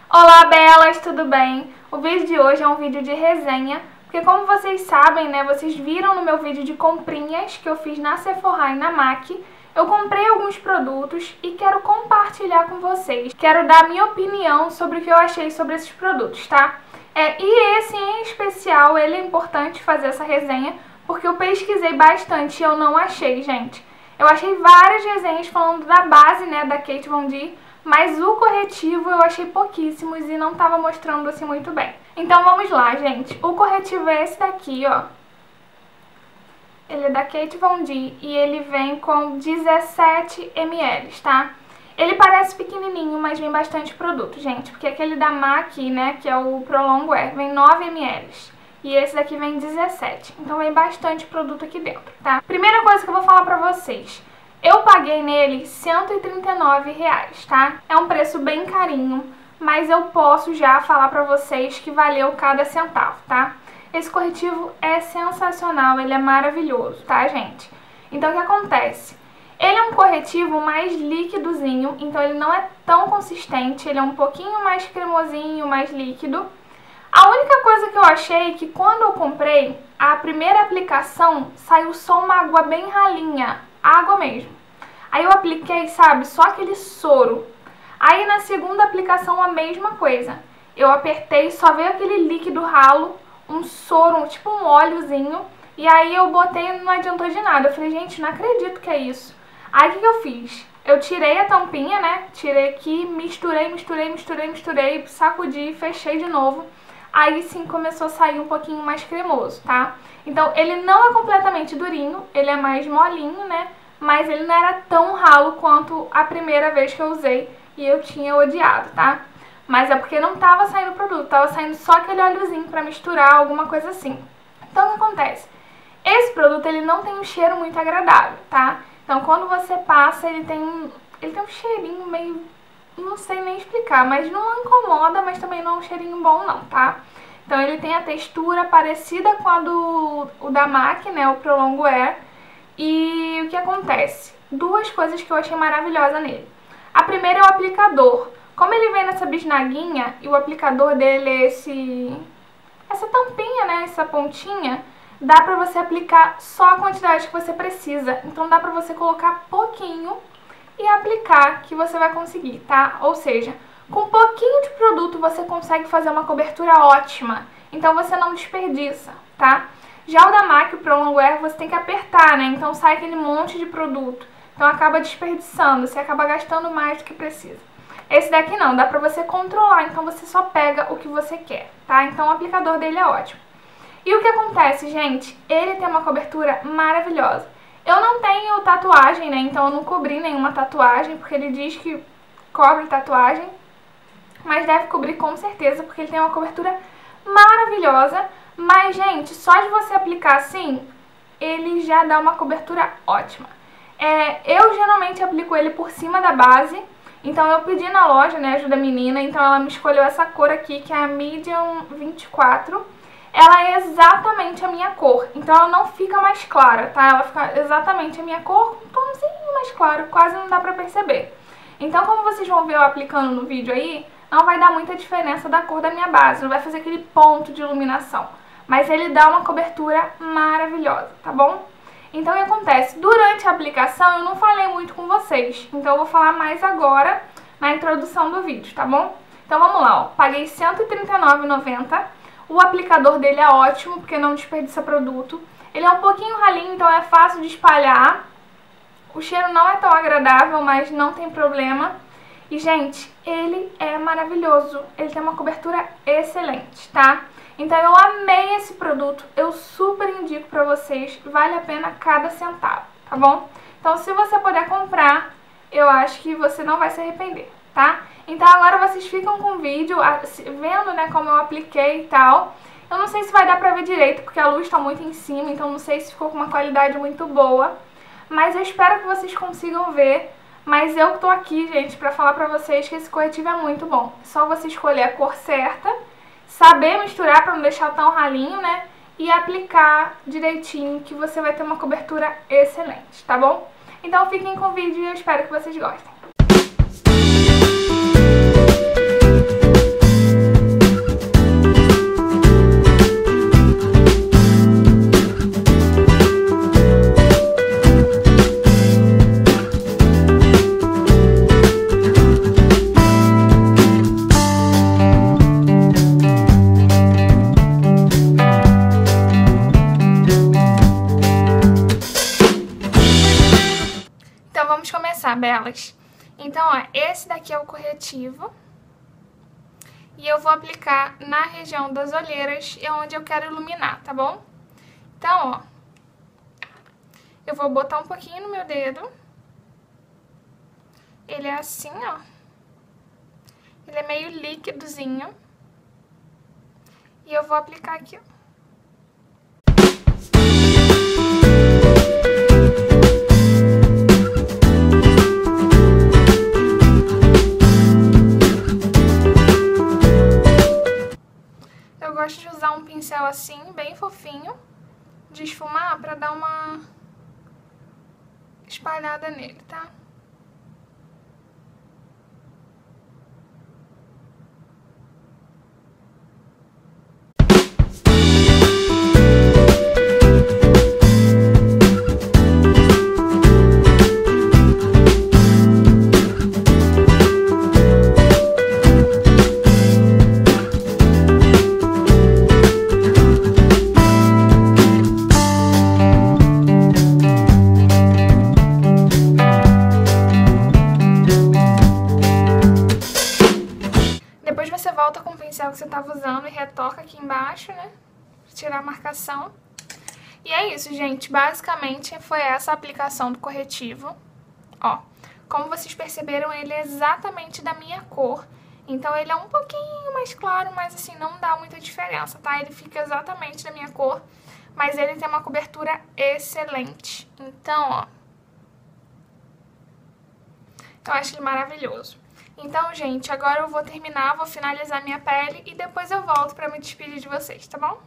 Olá, belas, tudo bem? O vídeo de hoje é um vídeo de resenha, porque como vocês sabem, né, vocês viram no meu vídeo de comprinhas que eu fiz na Sephora e na MAC, eu comprei alguns produtos e quero compartilhar com vocês. Quero dar minha opinião sobre o que eu achei sobre esses produtos, tá? E esse em especial, ele é importante fazer essa resenha, porque eu pesquisei bastante e eu não achei, gente. Eu achei várias resenhas falando da base, né, da Kat Von D, mas o corretivo eu achei pouquíssimos e não tava mostrando assim muito bem. Então vamos lá, gente. O corretivo é esse daqui, ó. Ele é da Kat Von D e ele vem com 17 ml, tá? Ele parece pequenininho, mas vem bastante produto, gente. Porque aquele da MAC, né, que é o Pro Longwear, vem 9 ml. E esse daqui vem 17. Então vem bastante produto aqui dentro, tá? Primeira coisa que eu vou falar pra vocês. Eu paguei nele R$139, tá? É um preço bem carinho, mas eu posso já falar pra vocês que valeu cada centavo, tá? Esse corretivo é sensacional, ele é maravilhoso, tá, gente? Então, o que acontece? Ele é um corretivo mais líquidozinho, então ele não é tão consistente, ele é um pouquinho mais cremosinho, mais líquido. A única coisa que eu achei é que quando eu comprei, a primeira aplicação saiu só uma água bem ralinha, água mesmo. Aí eu apliquei, sabe, só aquele soro. Aí na segunda aplicação a mesma coisa. Eu apertei, só veio aquele líquido ralo, um soro, tipo um óleozinho. E aí eu botei e não adiantou de nada. Eu falei, gente, não acredito que é isso. Aí o que eu fiz? Eu tirei a tampinha, né, tirei aqui, misturei, sacudi, fechei de novo. Aí sim começou a sair um pouquinho mais cremoso, tá? Então ele não é completamente durinho, ele é mais molinho, né? Mas ele não era tão ralo quanto a primeira vez que eu usei e eu tinha odiado, tá? Mas é porque não tava saindo produto, tava saindo só aquele óleozinho pra misturar, alguma coisa assim. Então o que acontece? Esse produto ele não tem um cheiro muito agradável, tá? Então quando você passa ele tem um cheirinho meio... não sei nem explicar, mas não incomoda, mas também não é um cheirinho bom não, tá? Então ele tem a textura parecida com a o da MAC, né, o Pro Longwear. E o que acontece? Duas coisas que eu achei maravilhosa nele. A primeira é o aplicador. Como ele vem nessa bisnaguinha e o aplicador dele é essa tampinha, né, essa pontinha, dá pra você aplicar só a quantidade que você precisa. Então dá pra você colocar pouquinho e aplicar que você vai conseguir, tá? Ou seja, com um pouquinho de produto você consegue fazer uma cobertura ótima. Então você não desperdiça, tá? Já o da MAC, o Pro Longwear, você tem que apertar, né? Então sai aquele monte de produto. Então acaba desperdiçando, você acaba gastando mais do que precisa. Esse daqui não, dá pra você controlar, então você só pega o que você quer, tá? Então o aplicador dele é ótimo. E o que acontece, gente? Ele tem uma cobertura maravilhosa. Eu não tenho tatuagem, né? Então eu não cobri nenhuma tatuagem, porque ele diz que cobre tatuagem. Mas deve cobrir com certeza, porque ele tem uma cobertura maravilhosa. Mas, gente, só de você aplicar assim, ele já dá uma cobertura ótima. Eu geralmente aplico ele por cima da base. Então eu pedi na loja, né, ajuda menina. Então ela me escolheu essa cor aqui, que é a Medium 24. Ela é exatamente a minha cor, então ela não fica mais clara, tá? Ela fica exatamente a minha cor, um tomzinho mais claro, quase não dá pra perceber. Então, como vocês vão ver eu aplicando no vídeo aí, não vai dar muita diferença da cor da minha base, não vai fazer aquele ponto de iluminação. Mas ele dá uma cobertura maravilhosa, tá bom? Então, o que acontece? Durante a aplicação, eu não falei muito com vocês, então eu vou falar mais agora na introdução do vídeo, tá bom? Então, vamos lá, ó. Paguei R$139,90. O aplicador dele é ótimo, porque não desperdiça produto. Ele é um pouquinho ralinho, então é fácil de espalhar. O cheiro não é tão agradável, mas não tem problema. E, gente, ele é maravilhoso. Ele tem uma cobertura excelente, tá? Então eu amei esse produto. Eu super indico pra vocês. Vale a pena cada centavo, tá bom? Então se você puder comprar, eu acho que você não vai se arrepender, tá? Então agora vocês ficam com o vídeo, vendo, né, como eu apliquei e tal. Eu não sei se vai dar pra ver direito, porque a luz tá muito em cima, então não sei se ficou com uma qualidade muito boa. Mas eu espero que vocês consigam ver. Mas eu tô aqui, gente, pra falar pra vocês que esse corretivo é muito bom. É só você escolher a cor certa, saber misturar pra não deixar tão ralinho, né? E aplicar direitinho, que você vai ter uma cobertura excelente, tá bom? Então fiquem com o vídeo e eu espero que vocês gostem. aqui é o corretivo. E eu vou aplicar na região das olheiras, é onde eu quero iluminar, tá bom? Então, ó, eu vou botar um pouquinho no meu dedo. Ele é assim, ó. Ele é meio líquidozinho. E eu vou aplicar aqui, ó. Eu gosto de usar um pincel assim, bem fofinho, de esfumar pra dar uma espalhada nele, tá? Você volta com o pincel que você estava usando e retoca aqui embaixo, né? Pra tirar a marcação. E é isso, gente. Basicamente foi essa a aplicação do corretivo. Ó, como vocês perceberam, ele é exatamente da minha cor. Então ele é um pouquinho mais claro, mas assim, não dá muita diferença, tá? Ele fica exatamente da minha cor, mas ele tem uma cobertura excelente. Então, ó, eu acho ele maravilhoso. Então, gente, agora eu vou terminar, vou finalizar minha pele e depois eu volto pra me despedir de vocês, tá bom?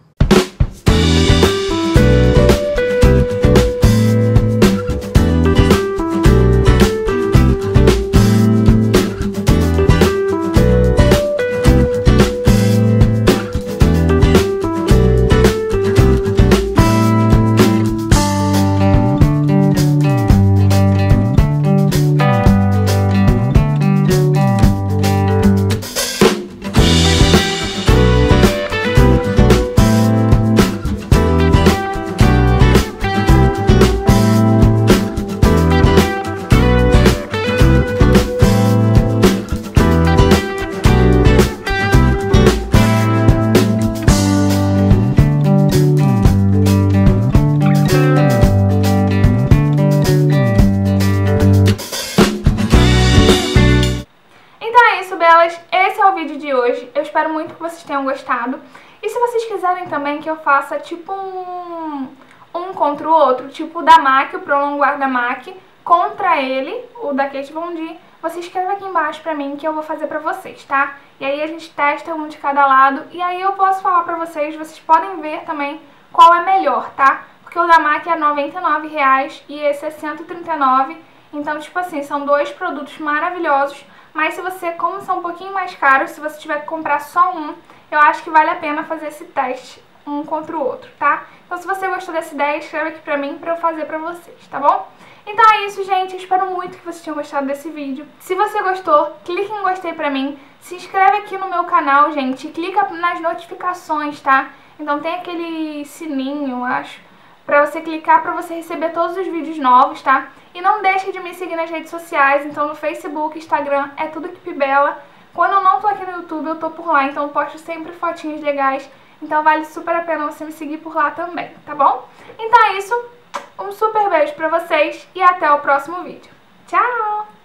Esse é o vídeo de hoje, eu espero muito que vocês tenham gostado. E se vocês quiserem também que eu faça tipo um contra o outro, tipo o da MAC, o Prolonguar da MAC, contra ele, o da Kate Von D, você escreve aqui embaixo pra mim que eu vou fazer pra vocês, tá? E aí a gente testa um de cada lado e aí eu posso falar pra vocês, vocês podem ver também qual é melhor, tá? Porque o da MAC é R$ 99,00 e esse é R$ 139,00, então tipo assim, são dois produtos maravilhosos. Mas se você, como são um pouquinho mais caros, se você tiver que comprar só um, eu acho que vale a pena fazer esse teste um contra o outro, tá? Então se você gostou dessa ideia, escreve aqui pra mim pra eu fazer pra vocês, tá bom? Então é isso, gente. Eu espero muito que vocês tenham gostado desse vídeo. Se você gostou, clique em gostei pra mim. Se inscreve aqui no meu canal, gente. Clica nas notificações, tá? Então tem aquele sininho, eu acho, pra você clicar pra você receber todos os vídeos novos, tá? E não deixe de me seguir nas redes sociais, então no Facebook, Instagram, é tudo Kipibela. Quando eu não tô aqui no YouTube, eu tô por lá, então eu posto sempre fotinhos legais. Então vale super a pena você me seguir por lá também, tá bom? Então é isso, um super beijo pra vocês e até o próximo vídeo. Tchau!